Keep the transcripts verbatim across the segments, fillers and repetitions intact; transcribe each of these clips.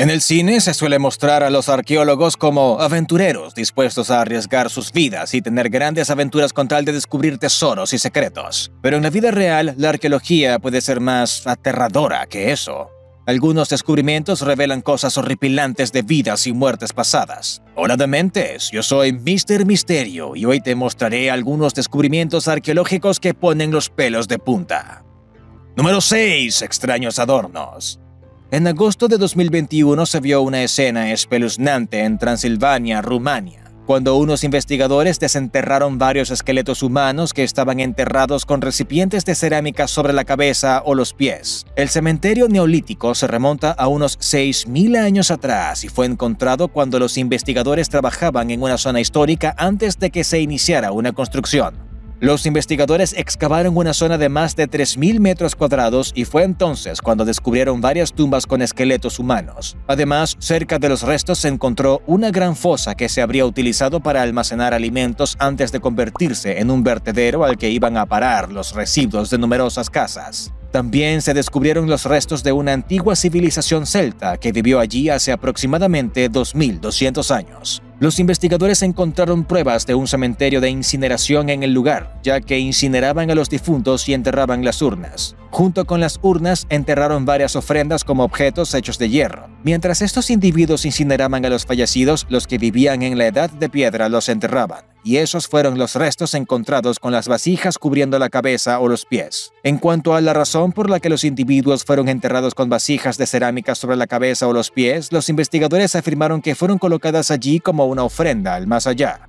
En el cine se suele mostrar a los arqueólogos como aventureros dispuestos a arriesgar sus vidas y tener grandes aventuras con tal de descubrir tesoros y secretos. Pero en la vida real, la arqueología puede ser más aterradora que eso. Algunos descubrimientos revelan cosas horripilantes de vidas y muertes pasadas. Hola dementes, yo soy míster Misterio y hoy te mostraré algunos descubrimientos arqueológicos que ponen los pelos de punta. Número seis. Extraños adornos. En agosto de dos mil veintiuno se vio una escena espeluznante en Transilvania, Rumania, cuando unos investigadores desenterraron varios esqueletos humanos que estaban enterrados con recipientes de cerámica sobre la cabeza o los pies. El cementerio neolítico se remonta a unos seis mil años atrás y fue encontrado cuando los investigadores trabajaban en una zona histórica antes de que se iniciara una construcción. Los investigadores excavaron una zona de más de tres mil metros cuadrados y fue entonces cuando descubrieron varias tumbas con esqueletos humanos. Además, cerca de los restos se encontró una gran fosa que se habría utilizado para almacenar alimentos antes de convertirse en un vertedero al que iban a parar los residuos de numerosas casas. También se descubrieron los restos de una antigua civilización celta que vivió allí hace aproximadamente dos mil doscientos años. Los investigadores encontraron pruebas de un cementerio de incineración en el lugar, ya que incineraban a los difuntos y enterraban las urnas. Junto con las urnas, enterraron varias ofrendas como objetos hechos de hierro. Mientras estos individuos incineraban a los fallecidos, los que vivían en la Edad de Piedra los enterraban, y esos fueron los restos encontrados con las vasijas cubriendo la cabeza o los pies. En cuanto a la razón por la que los individuos fueron enterrados con vasijas de cerámica sobre la cabeza o los pies, los investigadores afirmaron que fueron colocadas allí como una ofrenda al más allá.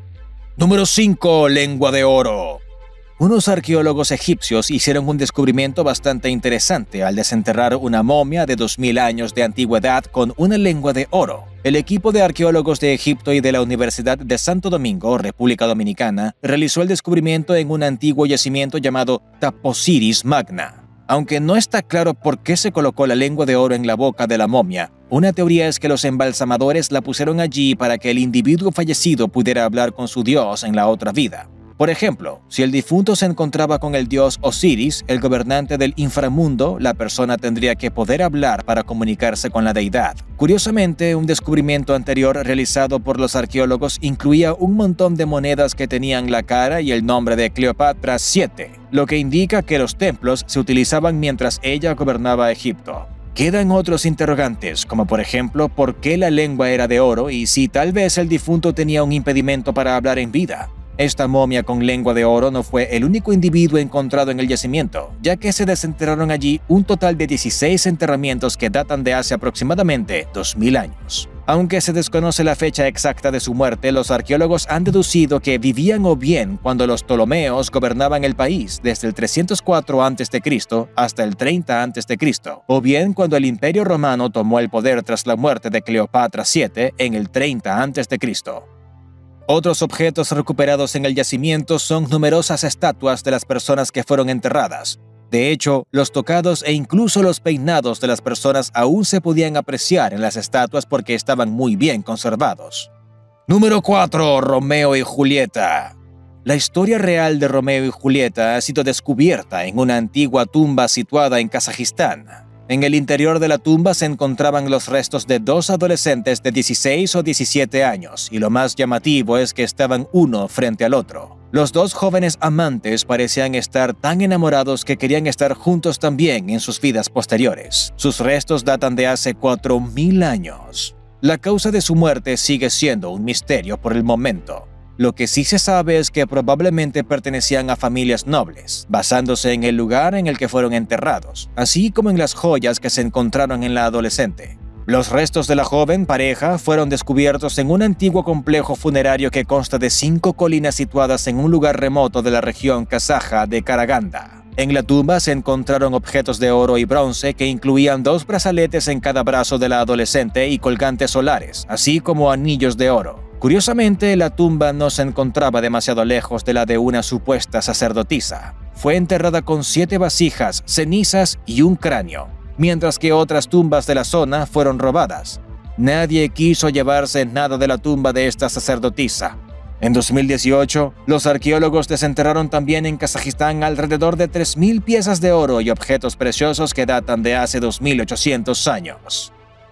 Número cinco. Lengua de oro. Unos arqueólogos egipcios hicieron un descubrimiento bastante interesante al desenterrar una momia de dos mil años de antigüedad con una lengua de oro. El equipo de arqueólogos de Egipto y de la Universidad de Santo Domingo, República Dominicana, realizó el descubrimiento en un antiguo yacimiento llamado Taposiris Magna. Aunque no está claro por qué se colocó la lengua de oro en la boca de la momia, una teoría es que los embalsamadores la pusieron allí para que el individuo fallecido pudiera hablar con su dios en la otra vida. Por ejemplo, si el difunto se encontraba con el dios Osiris, el gobernante del inframundo, la persona tendría que poder hablar para comunicarse con la deidad. Curiosamente, un descubrimiento anterior realizado por los arqueólogos incluía un montón de monedas que tenían la cara y el nombre de Cleopatra siete, lo que indica que los templos se utilizaban mientras ella gobernaba Egipto. Quedan otros interrogantes, como por ejemplo, ¿por qué la lengua era de oro y si tal vez el difunto tenía un impedimento para hablar en vida? Esta momia con lengua de oro no fue el único individuo encontrado en el yacimiento, ya que se desenterraron allí un total de dieciséis enterramientos que datan de hace aproximadamente dos mil años. Aunque se desconoce la fecha exacta de su muerte, los arqueólogos han deducido que vivían o bien cuando los Ptolomeos gobernaban el país desde el trescientos cuatro antes de Cristo hasta el treinta antes de Cristo, o bien cuando el Imperio Romano tomó el poder tras la muerte de Cleopatra siete en el treinta antes de Cristo. Otros objetos recuperados en el yacimiento son numerosas estatuas de las personas que fueron enterradas. De hecho, los tocados e incluso los peinados de las personas aún se podían apreciar en las estatuas porque estaban muy bien conservados. Número cuatro. Romeo y Julieta. La historia real de Romeo y Julieta ha sido descubierta en una antigua tumba situada en Kazajistán. En el interior de la tumba se encontraban los restos de dos adolescentes de dieciséis o diecisiete años, y lo más llamativo es que estaban uno frente al otro. Los dos jóvenes amantes parecían estar tan enamorados que querían estar juntos también en sus vidas posteriores. Sus restos datan de hace cuatro mil años. La causa de su muerte sigue siendo un misterio por el momento. Lo que sí se sabe es que probablemente pertenecían a familias nobles, basándose en el lugar en el que fueron enterrados, así como en las joyas que se encontraron en la adolescente. Los restos de la joven pareja fueron descubiertos en un antiguo complejo funerario que consta de cinco colinas situadas en un lugar remoto de la región kazaja de Karaganda. En la tumba se encontraron objetos de oro y bronce que incluían dos brazaletes en cada brazo de la adolescente y colgantes solares, así como anillos de oro. Curiosamente, la tumba no se encontraba demasiado lejos de la de una supuesta sacerdotisa. Fue enterrada con siete vasijas, cenizas y un cráneo, mientras que otras tumbas de la zona fueron robadas. Nadie quiso llevarse nada de la tumba de esta sacerdotisa. En dos mil dieciocho, los arqueólogos desenterraron también en Kazajistán alrededor de tres mil piezas de oro y objetos preciosos que datan de hace dos mil ochocientos años.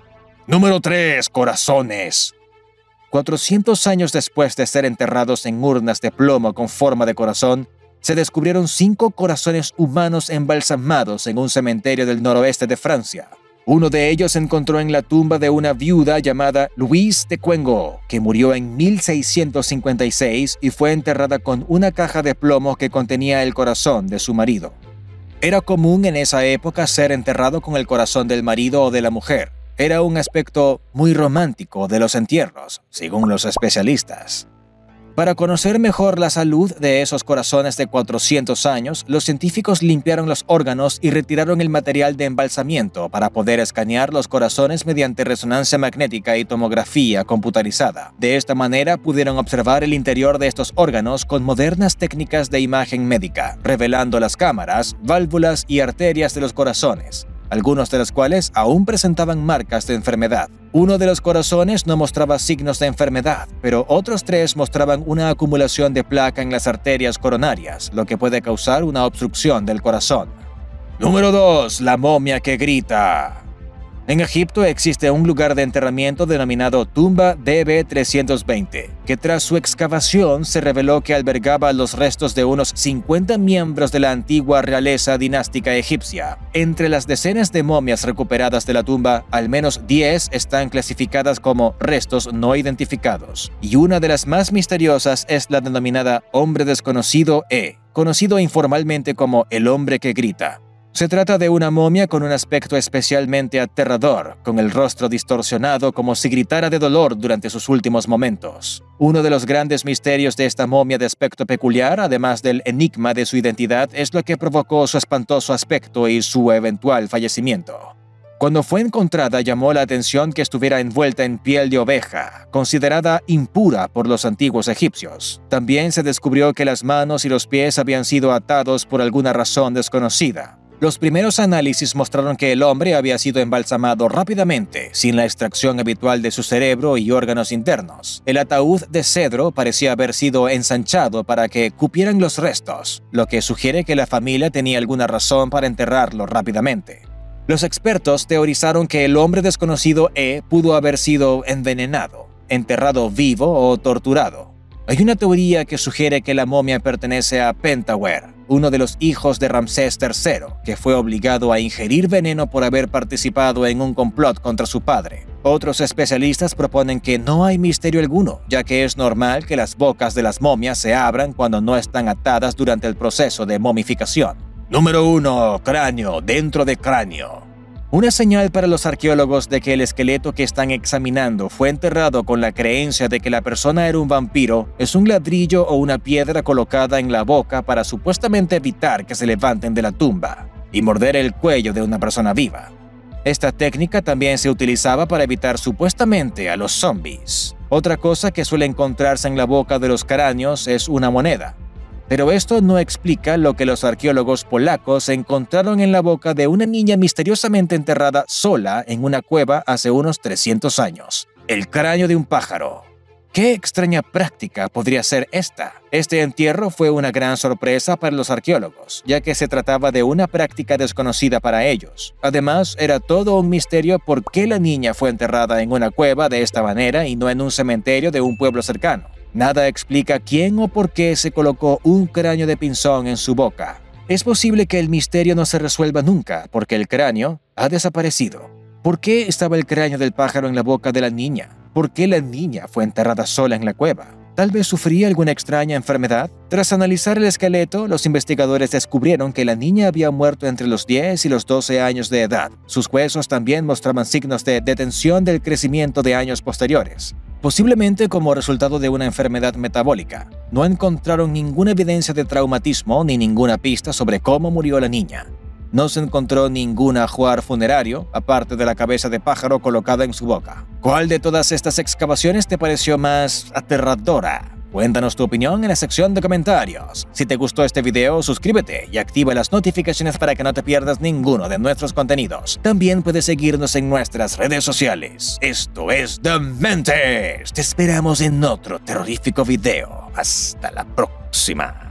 Número tres. Corazones. cuatrocientos años después de ser enterrados en urnas de plomo con forma de corazón, se descubrieron cinco corazones humanos embalsamados en un cementerio del noroeste de Francia. Uno de ellos se encontró en la tumba de una viuda llamada Louise de Cuengo, que murió en mil seiscientos cincuenta y seis y fue enterrada con una caja de plomo que contenía el corazón de su marido. Era común en esa época ser enterrado con el corazón del marido o de la mujer. Era un aspecto muy romántico de los entierros, según los especialistas. Para conocer mejor la salud de esos corazones de cuatrocientos años, los científicos limpiaron los órganos y retiraron el material de embalsamiento para poder escanear los corazones mediante resonancia magnética y tomografía computarizada. De esta manera pudieron observar el interior de estos órganos con modernas técnicas de imagen médica, revelando las cámaras, válvulas y arterias de los corazones, algunos de los cuales aún presentaban marcas de enfermedad. Uno de los corazones no mostraba signos de enfermedad, pero otros tres mostraban una acumulación de placa en las arterias coronarias, lo que puede causar una obstrucción del corazón. Número dos. La momia que grita. En Egipto existe un lugar de enterramiento denominado Tumba D B trescientos veinte, que tras su excavación se reveló que albergaba los restos de unos cincuenta miembros de la antigua realeza dinástica egipcia. Entre las decenas de momias recuperadas de la tumba, al menos diez están clasificadas como restos no identificados, y una de las más misteriosas es la denominada Hombre Desconocido E, conocido informalmente como el hombre que grita. Se trata de una momia con un aspecto especialmente aterrador, con el rostro distorsionado como si gritara de dolor durante sus últimos momentos. Uno de los grandes misterios de esta momia de aspecto peculiar, además del enigma de su identidad, es lo que provocó su espantoso aspecto y su eventual fallecimiento. Cuando fue encontrada, llamó la atención que estuviera envuelta en piel de oveja, considerada impura por los antiguos egipcios. También se descubrió que las manos y los pies habían sido atados por alguna razón desconocida. Los primeros análisis mostraron que el hombre había sido embalsamado rápidamente, sin la extracción habitual de su cerebro y órganos internos. El ataúd de cedro parecía haber sido ensanchado para que cupieran los restos, lo que sugiere que la familia tenía alguna razón para enterrarlo rápidamente. Los expertos teorizaron que el hombre desconocido E pudo haber sido envenenado, enterrado vivo o torturado. Hay una teoría que sugiere que la momia pertenece a Pentawere, uno de los hijos de Ramsés tercero, que fue obligado a ingerir veneno por haber participado en un complot contra su padre. Otros especialistas proponen que no hay misterio alguno, ya que es normal que las bocas de las momias se abran cuando no están atadas durante el proceso de momificación. Número uno. Cráneo dentro de cráneo. Una señal para los arqueólogos de que el esqueleto que están examinando fue enterrado con la creencia de que la persona era un vampiro es un ladrillo o una piedra colocada en la boca para supuestamente evitar que se levanten de la tumba y morder el cuello de una persona viva. Esta técnica también se utilizaba para evitar supuestamente a los zombies. Otra cosa que suele encontrarse en la boca de los cráneos es una moneda. Pero esto no explica lo que los arqueólogos polacos encontraron en la boca de una niña misteriosamente enterrada sola en una cueva hace unos trescientos años. El cráneo de un pájaro. ¿Qué extraña práctica podría ser esta? Este entierro fue una gran sorpresa para los arqueólogos, ya que se trataba de una práctica desconocida para ellos. Además, era todo un misterio por qué la niña fue enterrada en una cueva de esta manera y no en un cementerio de un pueblo cercano. Nada explica quién o por qué se colocó un cráneo de pinzón en su boca. Es posible que el misterio no se resuelva nunca, porque el cráneo ha desaparecido. ¿Por qué estaba el cráneo del pájaro en la boca de la niña? ¿Por qué la niña fue enterrada sola en la cueva? ¿Tal vez sufría alguna extraña enfermedad? Tras analizar el esqueleto, los investigadores descubrieron que la niña había muerto entre los diez y los doce años de edad. Sus huesos también mostraban signos de detención del crecimiento de años posteriores, posiblemente como resultado de una enfermedad metabólica. No encontraron ninguna evidencia de traumatismo ni ninguna pista sobre cómo murió la niña. No se encontró ningún ajuar funerario, aparte de la cabeza de pájaro colocada en su boca. ¿Cuál de todas estas excavaciones te pareció más aterradora? Cuéntanos tu opinión en la sección de comentarios. Si te gustó este video, suscríbete y activa las notificaciones para que no te pierdas ninguno de nuestros contenidos. También puedes seguirnos en nuestras redes sociales. Esto es Dementes. Te esperamos en otro terrorífico video. Hasta la próxima.